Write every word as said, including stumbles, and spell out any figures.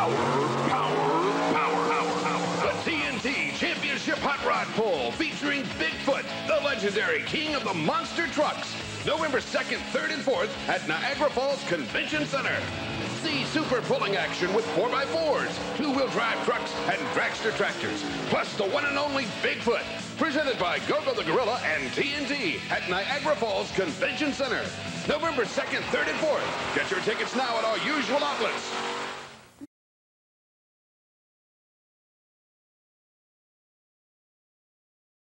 Power, power, power, power, power. The T N T Championship Hot Rod Pull featuring Bigfoot, the legendary king of the monster trucks. November second, third, and fourth at Niagara Falls Convention Center. See super pulling action with four by fours, two-wheel drive trucks, and dragster tractors, plus the one and only Bigfoot, presented by Go-Go the Gorilla and T N T at Niagara Falls Convention Center. November second, third, and fourth. Get your tickets now at our usual outlets.